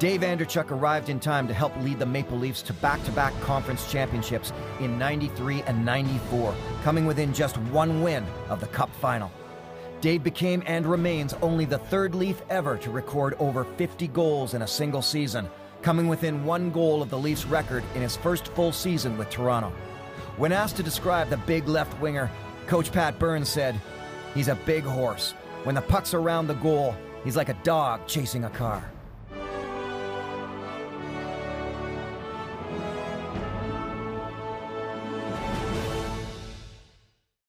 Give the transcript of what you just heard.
Dave Andreychuk arrived in time to help lead the Maple Leafs to back-to-back conference championships in '93 and '94, coming within just one win of the Cup final. Dave became and remains only the third Leaf ever to record over 50 goals in a single season, coming within one goal of the Leafs' record in his first full season with Toronto. When asked to describe the big left winger, Coach Pat Burns said, "He's a big horse. When the puck's around the goal, he's like a dog chasing a car."